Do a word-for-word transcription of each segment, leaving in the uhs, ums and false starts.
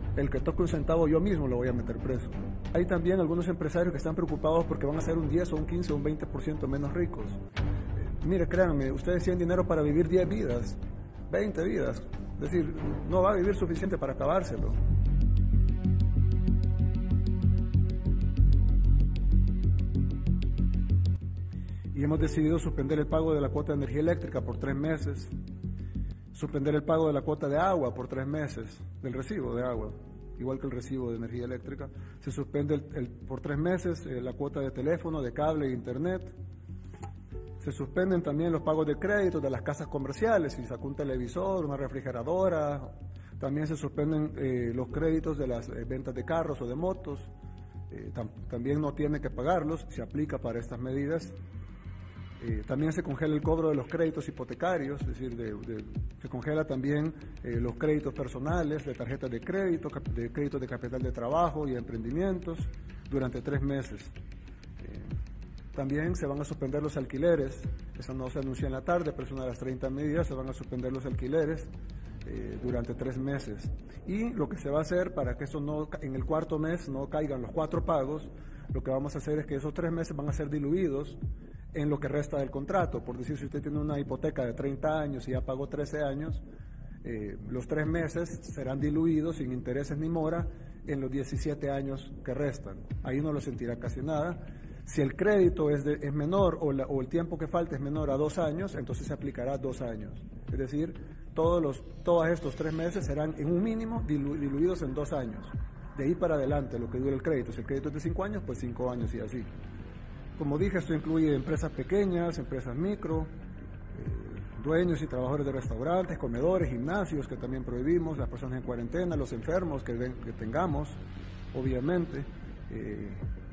El que toque un centavo yo mismo lo voy a meter preso. Hay también algunos empresarios que están preocupados porque van a ser un diez o un quince o un veinte por ciento menos ricos. Eh, mire, créanme, ustedes tienen dinero para vivir diez vidas, veinte vidas. Es decir, no va a vivir suficiente para acabárselo. Y hemos decidido suspender el pago de la cuota de energía eléctrica por tres meses, suspender el pago de la cuota de agua por tres meses, del recibo de agua, igual que el recibo de energía eléctrica. Se suspende el, el, por tres meses eh, la cuota de teléfono, de cable e internet. Se suspenden también los pagos de crédito de las casas comerciales, si sacó un televisor, una refrigeradora. También se suspenden eh, los créditos de las eh, ventas de carros o de motos. Eh, tam, también no tiene que pagarlos, se aplica para estas medidas. Eh, también se congela el cobro de los créditos hipotecarios, es decir, de, de, se congela también eh, los créditos personales, de tarjetas de crédito, de créditos de capital de trabajo y emprendimientos durante tres meses. Eh, también se van a suspender los alquileres, eso no se anunció en la tarde, pero es una de las treinta medidas, se van a suspender los alquileres eh, durante tres meses. Y lo que se va a hacer para que eso no, en el cuarto mes no caigan los cuatro pagos, lo que vamos a hacer es que esos tres meses van a ser diluidos en lo que resta del contrato. Por decir, si usted tiene una hipoteca de treinta años y ya pagó trece años, eh, los tres meses serán diluidos sin intereses ni mora en los diecisiete años que restan. Ahí no lo sentirá casi nada. Si el crédito es, de, es menor o, la, o el tiempo que falta es menor a dos años, entonces se aplicará dos años. Es decir, todos, los, todos estos tres meses serán en un mínimo dilu, diluidos en dos años. De ahí para adelante lo que dura el crédito. Si el crédito es de cinco años, pues cinco años y así. Como dije, esto incluye empresas pequeñas, empresas micro, eh, dueños y trabajadores de restaurantes, comedores, gimnasios que también prohibimos, las personas en cuarentena, los enfermos que, ven, que tengamos, obviamente, eh,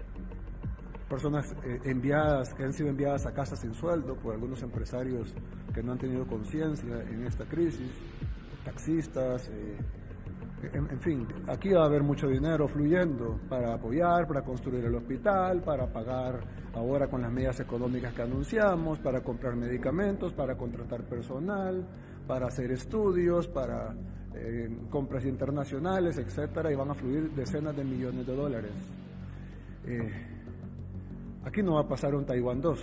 personas eh, enviadas, que han sido enviadas a casa sin sueldo por algunos empresarios que no han tenido conciencia en esta crisis, taxistas, eh, En, en fin, aquí va a haber mucho dinero fluyendo para apoyar, para construir el hospital, para pagar ahora con las medidas económicas que anunciamos, para comprar medicamentos, para contratar personal, para hacer estudios, para eh, compras internacionales, etcétera, y van a fluir decenas de millones de dólares. Eh, aquí no va a pasar un Taiwán dos,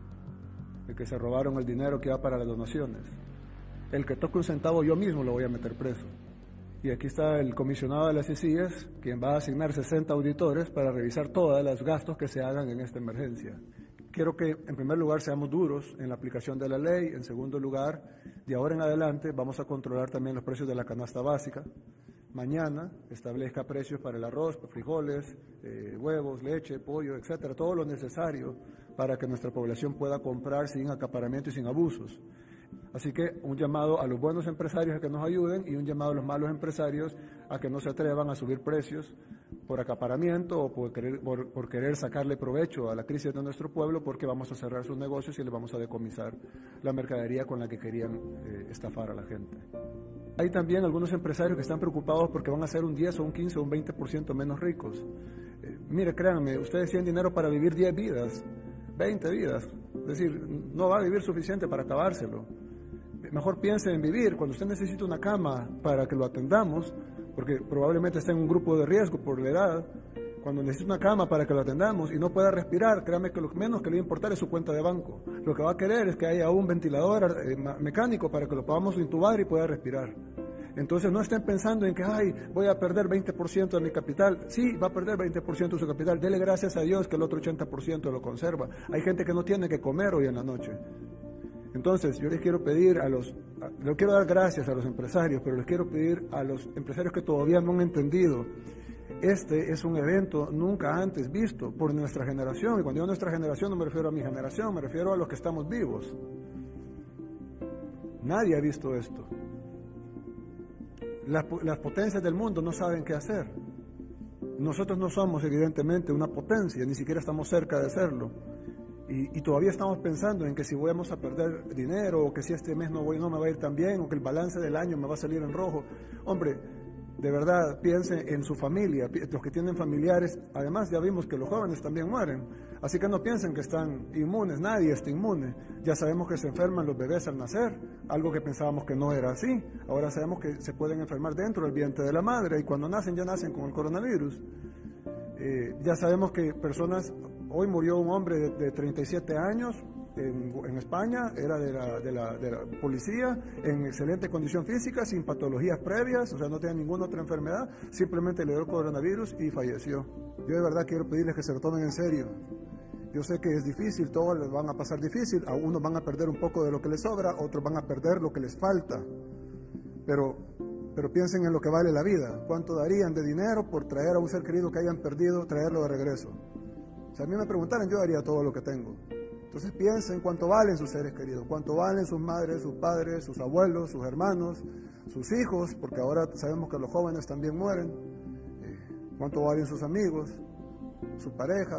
de que se robaron el dinero que va para las donaciones. El que toque un centavo yo mismo lo voy a meter preso. Y aquí está el comisionado de las I C I E S, quien va a asignar sesenta auditores para revisar todos los gastos que se hagan en esta emergencia. Quiero que, en primer lugar, seamos duros en la aplicación de la ley. En segundo lugar, de ahora en adelante, vamos a controlar también los precios de la canasta básica. Mañana establezca precios para el arroz, frijoles, eh, huevos, leche, pollo, etcétera, todo lo necesario para que nuestra población pueda comprar sin acaparamiento y sin abusos. Así que un llamado a los buenos empresarios a que nos ayuden y un llamado a los malos empresarios a que no se atrevan a subir precios por acaparamiento o por querer, por, por querer sacarle provecho a la crisis de nuestro pueblo, porque vamos a cerrar sus negocios y les vamos a decomisar la mercadería con la que querían eh, estafar a la gente. Hay también algunos empresarios que están preocupados porque van a ser un diez o un quince o un veinte por ciento menos ricos. Eh, mire, créanme, ustedes tienen dinero para vivir diez vidas, veinte vidas, es decir, no va a vivir suficiente para acabárselo. Mejor piense en vivir. Cuando usted necesita una cama para que lo atendamos, porque probablemente está en un grupo de riesgo por la edad, cuando necesita una cama para que lo atendamos y no pueda respirar, créame que lo menos que le va a importar es su cuenta de banco. Lo que va a querer es que haya un ventilador eh, mecánico para que lo podamos intubar y pueda respirar. Entonces no estén pensando en que, ay, voy a perder veinte por ciento de mi capital. Sí, va a perder veinte por ciento de su capital. Dele gracias a Dios que el otro ochenta por ciento lo conserva. Hay gente que no tiene que comer hoy en la noche. Entonces, yo les quiero pedir a los, a, les quiero dar gracias a los empresarios, pero les quiero pedir a los empresarios que todavía no han entendido, este es un evento nunca antes visto por nuestra generación, y cuando digo nuestra generación no me refiero a mi generación, me refiero a los que estamos vivos. Nadie ha visto esto. Las, las potencias del mundo no saben qué hacer. Nosotros no somos evidentemente una potencia, ni siquiera estamos cerca de serlo. Y, y todavía estamos pensando en que si vamos a perder dinero, o que si este mes no, voy, no me va a ir tan bien, o que el balance del año me va a salir en rojo. Hombre, de verdad piensen en su familia, los que tienen familiares. Además ya vimos que los jóvenes también mueren, así que no piensen que están inmunes, nadie está inmune. Ya sabemos que se enferman los bebés al nacer, algo que pensábamos que no era así. Ahora sabemos que se pueden enfermar dentro del vientre de la madre y cuando nacen ya nacen con el coronavirus. Eh, ya sabemos que personas, hoy murió un hombre de, de treinta y siete años, En, en España, era de la, de, la, de la policía, en excelente condición física, sin patologías previas, o sea, no tenía ninguna otra enfermedad, simplemente le dio el coronavirus y falleció. Yo de verdad quiero pedirles que se lo tomen en serio. Yo sé que es difícil, todos les van a pasar difícil, a unos van a perder un poco de lo que les sobra, otros van a perder lo que les falta, pero, pero piensen en lo que vale la vida. ¿Cuánto darían de dinero por traer a un ser querido que hayan perdido, traerlo de regreso? Si a mí me preguntaran, yo daría todo lo que tengo. Entonces piensen cuánto valen sus seres queridos, cuánto valen sus madres, sus padres, sus abuelos, sus hermanos, sus hijos, porque ahora sabemos que los jóvenes también mueren, eh, cuánto valen sus amigos, su pareja.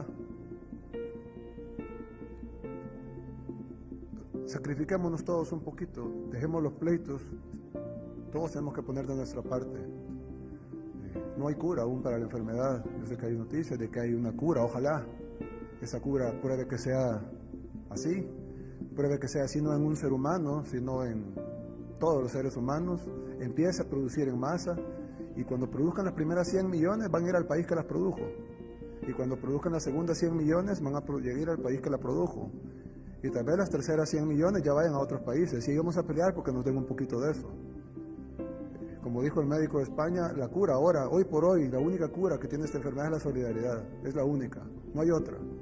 Sacrifiquémonos todos un poquito, dejemos los pleitos, todos tenemos que poner de nuestra parte. Eh, no hay cura aún para la enfermedad, yo sé que hay noticias de que hay una cura, ojalá esa cura puede que sea así, pruebe que sea así no en un ser humano, sino en todos los seres humanos, empiece a producir en masa y cuando produzcan las primeras cien millones van a ir al país que las produjo y cuando produzcan las segundas cien millones van a llegar al país que la produjo y tal vez las terceras cien millones ya vayan a otros países y vamos a pelear porque nos den un poquito de eso. Como dijo el médico de España, la cura ahora, hoy por hoy, la única cura que tiene esta enfermedad es la solidaridad, es la única, no hay otra.